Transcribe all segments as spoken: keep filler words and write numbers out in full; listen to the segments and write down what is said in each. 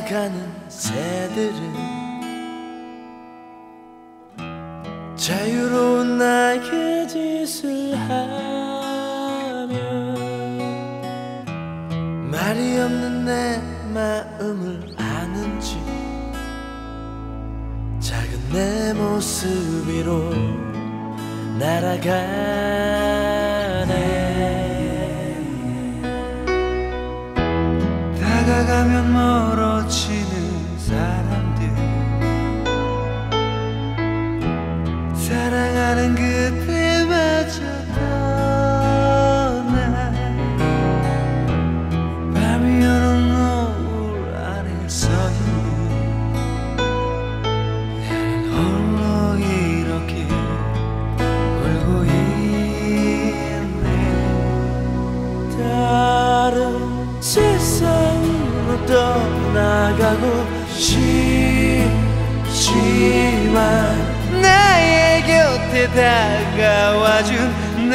지나가는 새들은 자유로운 날개짓을 하며 말이 없는 내 마음을 아는지 작은 내 모습 위로 날아가네. 다가가면 멀어지는 사람들, 사랑하는 그때마저 떠나 밤이 오는 노을 아래 서 있는 나는 홀로 이렇게 울고 있네. 다른 세상으로 떠나가고 싶지만 나의 곁에 다가와준 내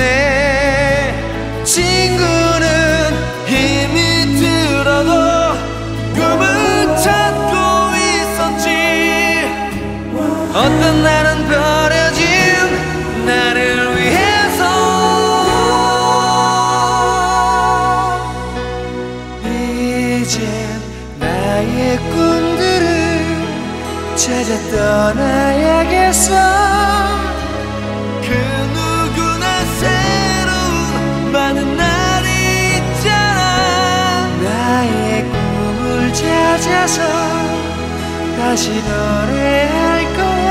친구는 힘이 들어도 꿈을 찾고 있었지. 어떤 날은 버려진 나를 위해서 이젠 나의 꿈들을 찾아 떠나야겠어. 그 누구나 새로운 많은 날이 있잖아. 나의 꿈을 찾아서 다시 노래할 거야.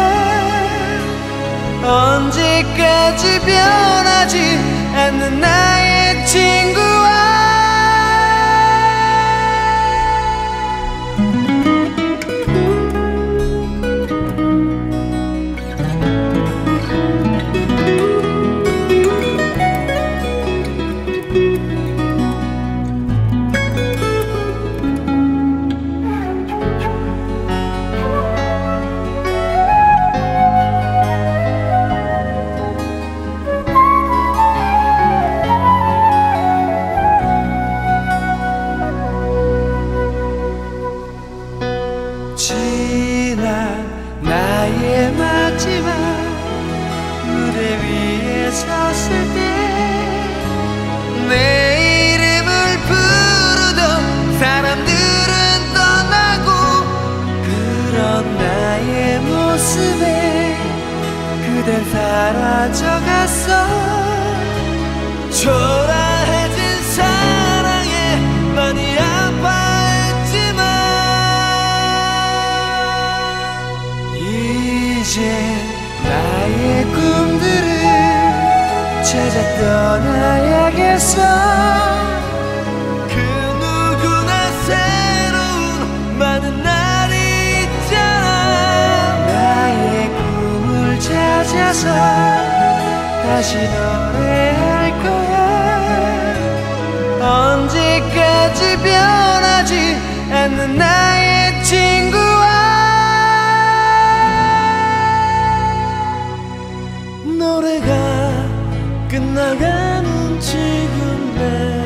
언제까지 변하지 않는 나의 친구와 지난 나의 마지막 무대 위에 섰을 때 내 이름을 부르던 사람들은 떠나고 그런 나의 모습에 그댄 사라져갔어. 초라해진 사랑에 많이 아파했지만 이제 나의 꿈들을 찾아 떠나야겠어. 그 누구나 새로운 많은 날이 있잖아. 나의 꿈을 찾아서 다시 노래할 거야. 언제까지 변하지 않는 나의 친구와 노래가 끝나가는 지금 내